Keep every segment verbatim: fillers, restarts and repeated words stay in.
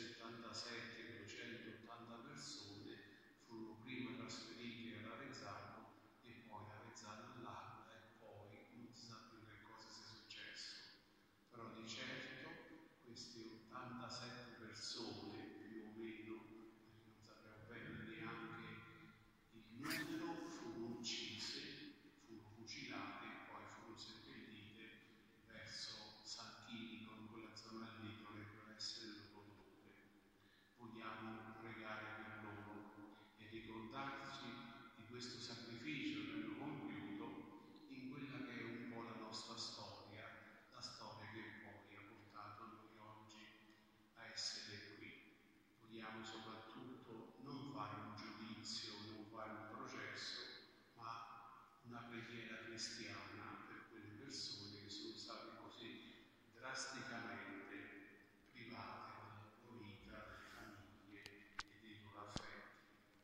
settantasette duecentottanta persone furono prima trasferite ad Avezzano e poi da Avezzano all'Aquila, e poi non si sa più che cosa sia successo. Però di certo queste ottantasette persone, più o meno, perché non sappiamo bene neanche il numero, furono uccise, furono fucilate e poi furono seppellite verso Sant'Ini, con quella zona lì dovrebbero essere le loro tombe. Vogliamo pregare per loro e ricordarci di questo sacrificio che hanno compiuto in quella che è un po' la nostra storia, la storia che poi ha portato noi oggi a essere qui. Vogliamo soprattutto non fare un giudizio, non fare un processo, ma una preghiera cristiana per quelle persone che sono state così drasticamente private della loro vita, delle famiglie e dei loro affetti.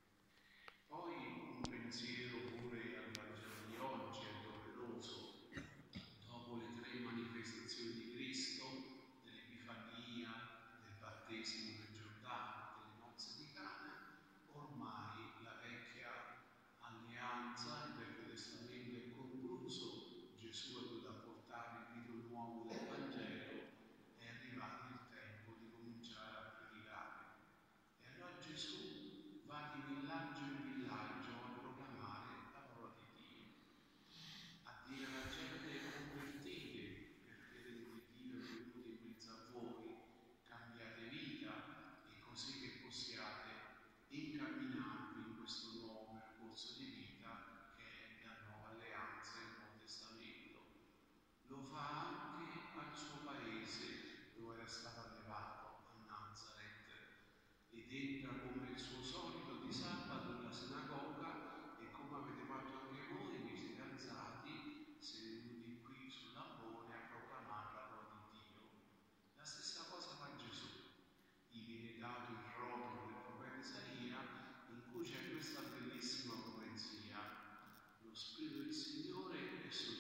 Poi un pensiero pure al Vangelo di oggi è doveroso, dopo le tre manifestazioni di Cristo, dell'Epifania, del battesimo del Giordano, delle nozze di Cana, ormai la vecchia alleanza, il Vecchio Testamento è concluso, Gesù è venuto a portare il rito nuovo del Vangelo, è arrivato il tempo di cominciare a predicare. E allora Gesù va di villaggio in villaggio a proclamare la parola di Dio, a dire alla gente: convertite, perché il Dio è venuto in mezzo a voi, cambiate vita, e così che possiate incamminarvi in questo nuovo percorso di vita che è la nuova alleanza del Nuovo Testamento. Lo fa anche al suo paese dove era stato allevato, a Nazaret, ed entra come il suo solito di sabato nella sinagoga, e come avete fatto anche voi, vi siete alzati, siete venuti qui sul lampone a proclamare la parola di Dio. La stessa cosa fa Gesù. Gli viene dato il rotolo del profeta Isaia, in cui c'è questa bellissima profezia: lo Spirito del Signore è su